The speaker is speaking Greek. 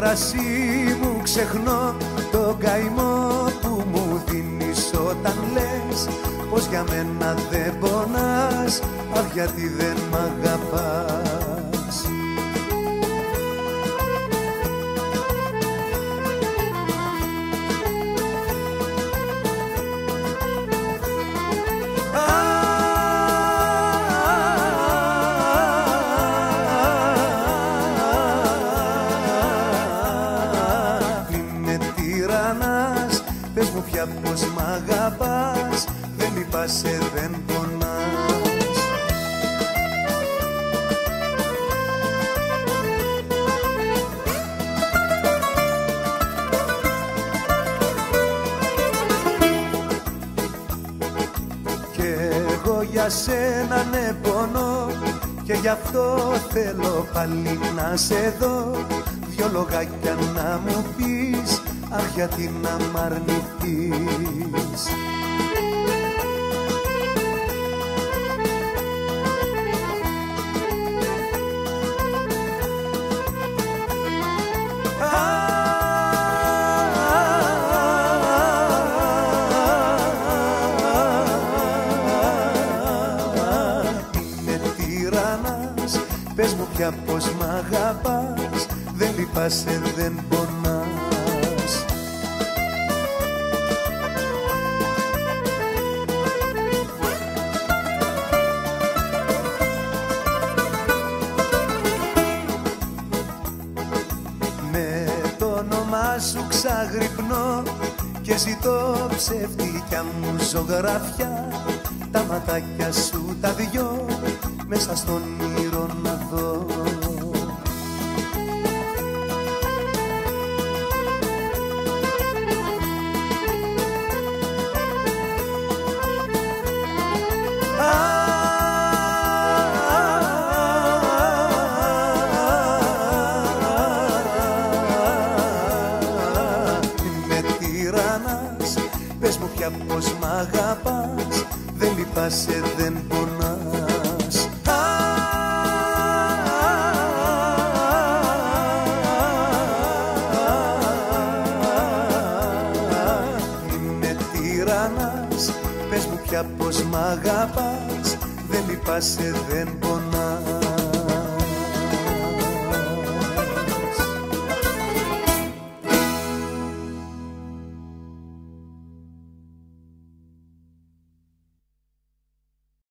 κρασί μου ξεχνώ το καημό που μου δίνεις όταν λες πως για μένα δεν πονάς, αχ γιατί δεν μ' αγαπάς. Πες μου πια πως μ' αγαπάς, δεν λυπάσαι, δεν πονάς. Κι εγώ για σένα ναι πονώ και γι' αυτό θέλω πάλι να σε δω, δυο λογάκια να μου πεις, αχ γιατί να μ' αρνηθείς. Είναι τυραννάς, πες μου πια πως μ' αγαπάς, δεν λυπάσαι, δεν πονάς. Με το όνομά σου ξαγρυπνώ και ζητώ ψευτικιά μου ζωγραφιά, τα ματάκια σου τα δυο μέσα στον όνειρο να δω. Πες μου πια πως μ' αγαπάς, δεν λυπάσαι, δεν πονάς. Είμαι τυραννάς, πες μου πια πως μ' αγαπάς, δεν λυπάσαι, δεν πονάς.